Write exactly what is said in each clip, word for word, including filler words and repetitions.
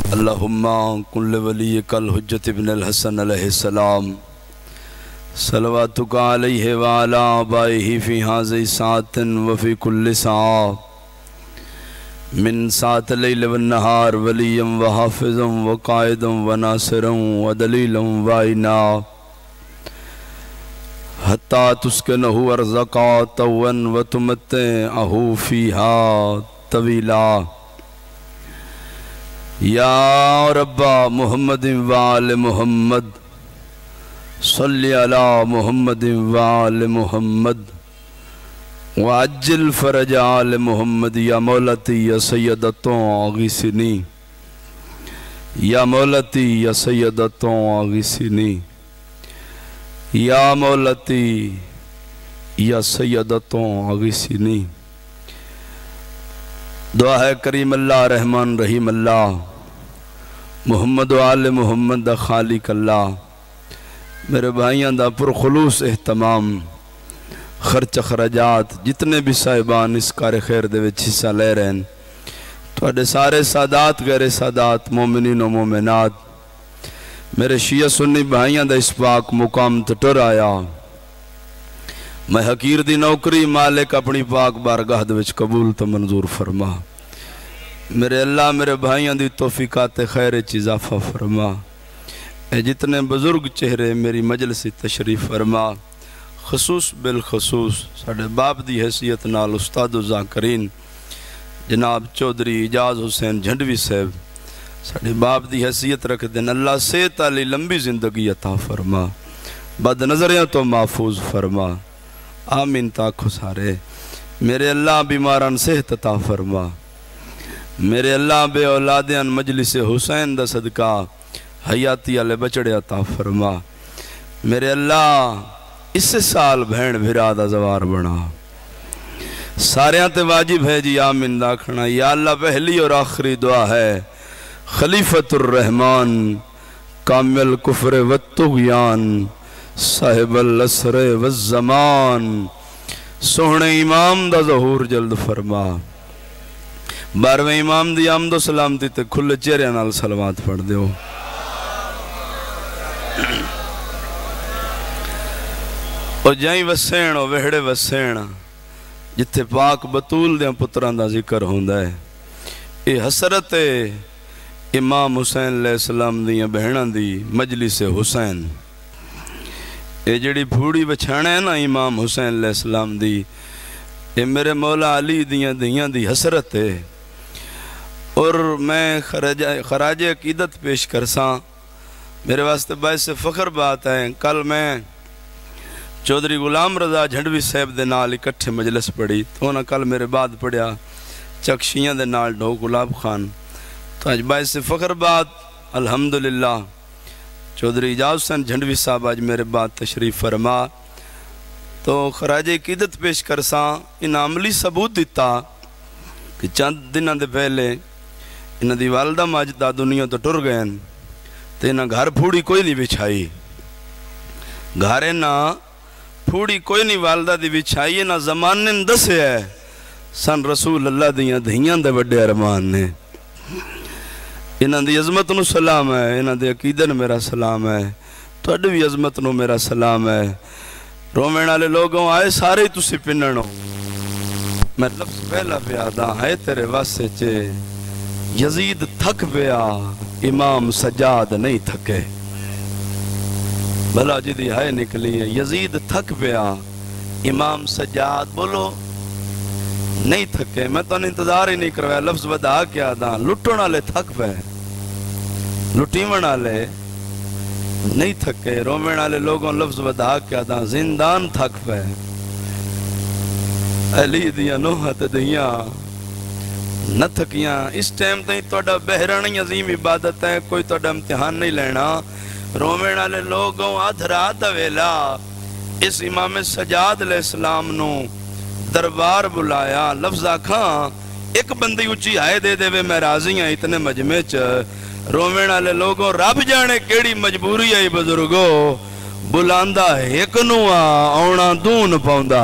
اللہم کل ولی کل حجت ابن الحسن علیہ السلام صلواتک علیہ وعلا آبائہ فی حاضی ساعت وفی کل ساعہ من ساعت لیل والنہار ولیم وحافظم وقائدم وناصرم ودلیلم وائنا حتی تسکنہو ارزقا تون وتمتعہو فیہا طویلا یا رب محمد وآل محمد صلی علی محمد وآل محمد وعجل فرج آل محمد یا مولتی یا سیدتوں آغیسنی یا مولتی یا سیدتوں آغیسنی یا مولتی یا سیدتوں آغیسنی دعا ہے کریم اللہ رحمان رحیم اللہ محمد و آل محمد دا خالق اللہ میرے بھائیاں دا پرخلوص اہتمام خرچ خراجات جتنے بھی صاحبان اس کار خیر دے وچ حصہ لے رہے ہیں تو سارے سادات غیر سادات مومنین و مومنات میرے شیعہ سنی بھائیاں دا اس پاک مقام تٹر آیا میں حقیر دی نوکری مالک اپنی پاک بارگاہ دے وچ قبول تو منظور فرما میرے اللہ میرے بھائیاں دی توفیقات خیر اضافہ فرما اے جتنے بزرگ چہرے میری مجلس تشریف فرما خصوص بالخصوص ساڑھے باپ دی حیثیت نال استاد و ذاکرین جناب چودھری اجاز حسین جھنڈوی صاحب ساڑھے باپ دی حیثیت رکھ دین اللہ صحت علی لمبی زندگی عطا فرما بد نظریاں تو محفوظ فرما آمین تاکھو سارے میرے اللہ بیماران صحت عطا فرما میرے اللہ بے اولادیان مجلس حسین دا صدقہ حیاتی علی بچڑے عطا فرما میرے اللہ اس سال بھین بھرا دا زوار بنا ساریاں تے واجب ہے جی آمین داکھنا یا اللہ پہلی اور آخری دعا ہے خلیفۃ الرحمن کامل کفر والطغیان صاحب الاسر والزمان سوہنے امام دا ظہور جلد فرما بارویں امام دی آمد و سلامتی تے کھلے چہرے نال سلوات پڑھ دیو او جائیں وسین او وہڑے وسین جتے پاک بطول دیاں پتران دا ذکر ہوندہ ہے اے حسرت امام حسین علیہ السلام دیاں بہنان دی مجلس حسین اے جڑی بھوڑی بچھانے ہیں نا امام حسین علیہ السلام دی اے میرے مولا علی دیاں دیاں دی حسرت ہے اور میں خراج عقیدت پیش کرساں میرے واسطے باعث فخر بات ہے کل میں چودھری غلام رضا جھنڈوی صاحب دے نال اکٹھے مجلس پڑھی تو انہاں کل میرے بعد پڑھیا چکشیاں دے نال ڈھو گلاب خان تو آج باعث فخر بات الحمدللہ چودھری اجاز حسین جھنڈوی صاحب آج میرے بعد تشریف فرما تو خراج عقیدت پیش کرساں ان عملی ثبوت دیتا کہ چند دنوں دے پہلے انہاں دی والدہ ماجدہ دنیا تو ٹر گئے تو انہاں گھر پھوڑی کوئی نہیں بچھائی گھارے نہ پھوڑی کوئی نہیں والدہ دی بچھائی نہ زمانے دسے ہے سن رسول اللہ دیاں دھیاں دے بڑے ارمان نے انہاں دی عظمت نو سلام ہے انہاں دی عقیدن میرا سلام ہے تو اڈ بھی عظمت نو میرا سلام ہے رومین والے لوگوں آئے سارے ہی تسی پننو میں لفظ پہلا پیادا ہے تیرے واسے چے یزید تھک پیا امام سجاد نہیں تھکے بھلا جی دی ہے نکلی ہے یزید تھک پیا امام سجاد بولو نہیں تھکے میں تو انتظار ہی نہیں کروایا لفظ بدا کیا دا لٹن والے تھک پے لٹیون والے نہیں تھکے رومین والے لوگوں لفظ بدا کیا دا زندان تھک پے علی دیاں نوحت دیاں نہ تھکیاں اس ٹائم تھی توڑا بہرانی عظیم عبادت ہے کوئی توڑا امتحان نہیں لینا رومین والے لوگوں آدھ رات ویلا اس امام سجاد علیہ السلام نو دربار بلایا لفظ آکھاں ایک بندی اچھی آئے دے دے وے میں راضی ہیں اتنے مجمع چ رومین والے لوگوں رب جانے کیڑی مجبوری ہے بزرگو بلاندہ ایک نوا آونا دون پاؤندہ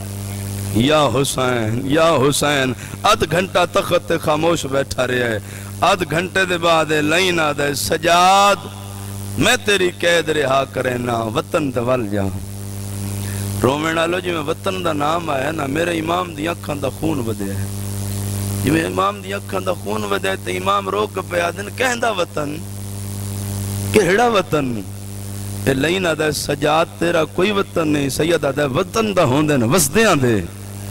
یا حسین یا حسین ادھ گھنٹہ تخت خاموش بیٹھا رہے ہے آدھ گھنٹے دے بعد لائن آدھے سجاد میں تیری قید رہا کرے نا وطن دوال جا رومن آلو جی میں وطن دا نام آیا نا میرے امام دی اکھان دا خون بدے ہے جی میں امام دی اکھان دا خون بدے تو امام روک پہ آدھن کہندہ وطن کہڑا وطن اے لائن آدھے سجاد تیرا کوئی وطن نہیں سید آدھے وطن دا ہوندے نا وسدیاں دے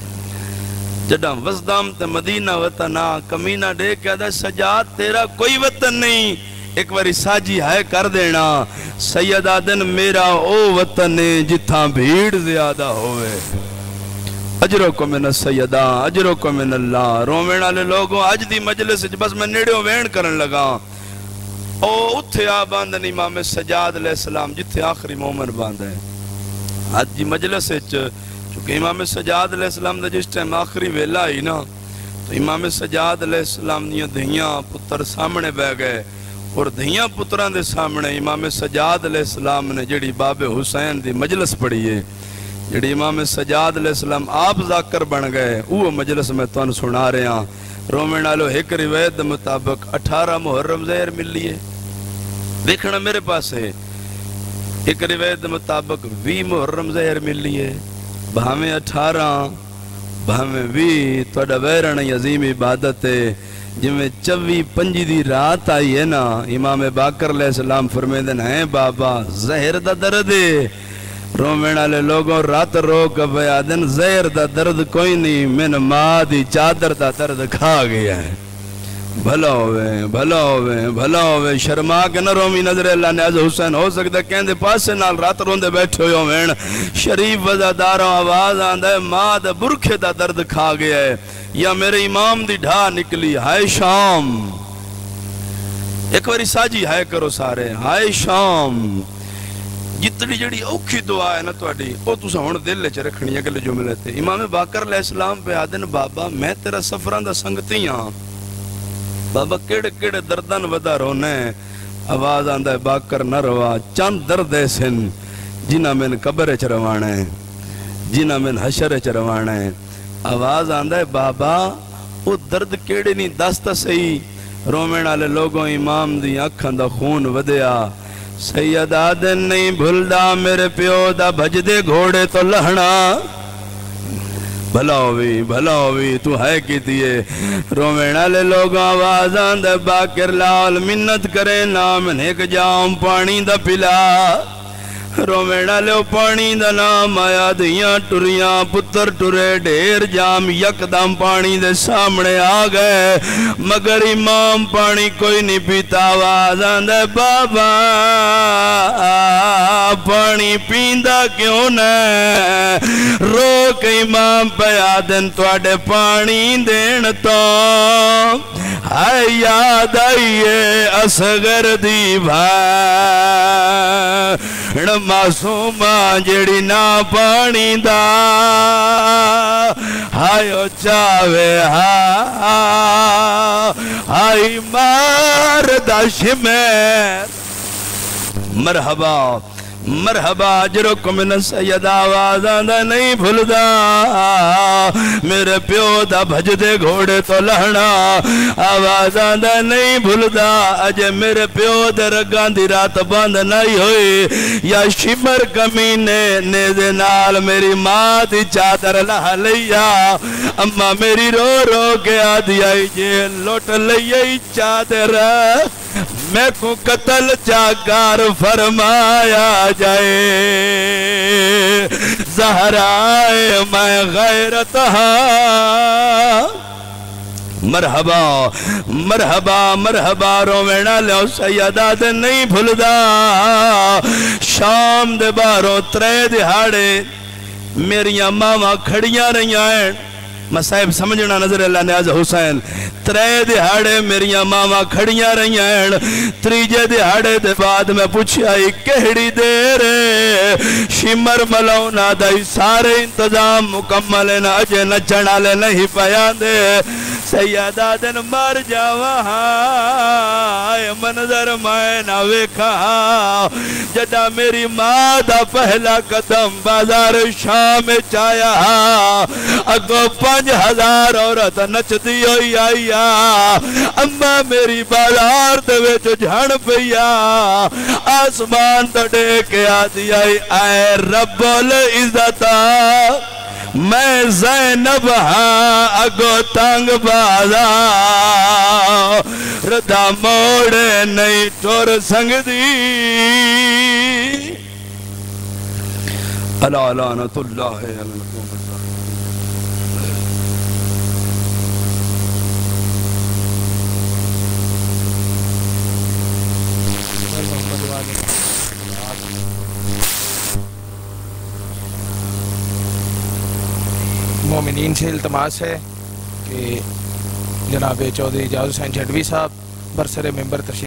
جڑا وزدام تے مدینہ وطنہ کمینہ دے کے آدھا سجاد تیرا کوئی وطن نہیں ایک باری ساجی ہے کر دینا سید آدن میرا او وطن جتھاں بھیڑ زیادہ ہوئے اجروں کو من السیدہ اجروں کو من اللہ رومین آلے لوگوں آج دی مجلس بس میں نیڑیوں وین کرن لگا او اتھے آ باندن امام سجاد علیہ السلام جتھے آخری مومن باندھے آج دی مجلس چونکہ امام سجاد علیہ السلام دا جس ٹائم آخری ویلا ہی نا تو امام سجاد علیہ السلام دیاں دھیاں پتر سامنے بہ گئے اور دھیاں پتران دے سامنے امام سجاد علیہ السلام نے جڑی باب حسین دی مجلس پڑھی ہے جڑی امام سجاد علیہ السلام آپ ذاکر بن گئے وہ مجلس میں تو ان سنا رہے ہیں رومن آلو ایک روایت مطابق اٹھارہ محرم زہر ملی ہے دیکھنا میرے پاس ہے ایک روایت مطابق وی محرم زہر ملی ہے بہمیں اٹھارہ بہمیں وی توڑا ویرن عظیم عبادت ہے جب میں چوی پنجی دی رات آئی ہے نا امام باقر علیہ السلام فرمیدن ہیں بابا زہر دا درد ہے رومین آلے لوگوں رات رو کبھے آدن زہر دا درد کوئی نہیں من ماں دی چادر دا درد کھا گیا ہے بھلا ہوئے بھلا ہوئے بھلا ہوئے شرما کے نہ رومی نظر اللہ نے عز حسین ہو سکتا کہندے پاسے نال رات روندے بیٹھے ہوئے ہوئے شریف وزاداروں آواز آندہ ہے ماں دا برکھے دا درد کھا گیا ہے یا میرے امام دی ڈھا نکلی ہائے شام ایک باری ساجی ہائے کرو سارے ہائے شام جتنی جڑی اوکھی دعا ہے نا توڑی او تو سا ہون دل لے چھ رکھنی ہے کہ جملے تھے امام باقر علیہ السلام پہ آدن بابا میں تیرا سفران دا سنگتی ہاں بابا کیڑے کیڑے دردن ودا رونے آواز آندہ ہے باقر نہ روا چند درد ایسن جنہ من قبر چھ روانے جنہ من حشر چھ روانے آواز آندہ ہے بابا وہ درد کیڑے نہیں دستا صحیح رومین آلے لوگوں امام دی اکھان دا خون ودیا سید آدن نہیں بھلدا میرے پیو دا بھج دے گھوڑے تو لہنا بھلا ہوئی بھلا ہوئی تو ہے کی دیئے رومین آلے لوگوں آواز آندہ باقر لال منت کرے نام نیک جاؤں پانی دا پلا رومینا لے پانی دا نام آیا دیاں ٹریاں پتر ٹرے ڈھیر جام یکدم پانی دے سامنے آ گئے مگر امام پانی کوئی نہیں پیتا آواز آندے بابا پانی پیندہ کیوں نے روک امام پہ آدن توڑے پانی دین تو ہائے یاد آئیے اصغر دی بھائی معصومہ جڑی نا پانی دا ہائیو چاوے ہائی مار دا شمیر مرحبا مرحبا اجرکم من سید آواز آندہ نہیں بھلدا میرے پیو دا بھج دے گھوڑے تو لہنا آواز آندہ نہیں بھلدا اجے میرے پیو دے رگان دی رات باندھ نہیں ہوئی یا شمر کمینے نیزے نال میری ماں دی چادر لہ لیا اما میری رو رو کے آدھی آئی جے لوٹ لئی چادر میں کو قتل چاکار فرمایا جائے زہرائے میں غیرت ہاں مرحبا مرحبا مرحبا رومینا لے سیدہ دے نہیں بھلدا شام دے باروں ترے دہاڑے میریاں ماما کھڑیاں رہیاں ہیں مسائب سمجھنا نظر اللہ نے عز حسین ترے دہاڑے میریاں ماما کھڑیاں رہیاں ہیں تریجے دہاڑے دے بعد میں پوچھائی کہڑی دے شمر ملونا دائی سارے انتظام مکمل نہ اجے نچنا لے نہیں پیان دے سیدہ دن مر جاوہاں منظر میں نہ ویکھا جدا میری ماں دا پہلا قدم بازار شام چایا اگو پانچ ہزار عورت نچ دی ہوئی آئی اما میری بازار دے وچ جھڑ پیا آسمان تو ڈیکے آدھی آئی اے رب العزت میں زینب ہاں اگو تنگ بازا ردا موڑے نہیں ٹور سنگ دی اللہ لعنت اللہ علی القوم مومنین سے التماس ہے کہ جناب چودھری اعجاز حسین جھڑوی صاحب برسر ممبر تشریف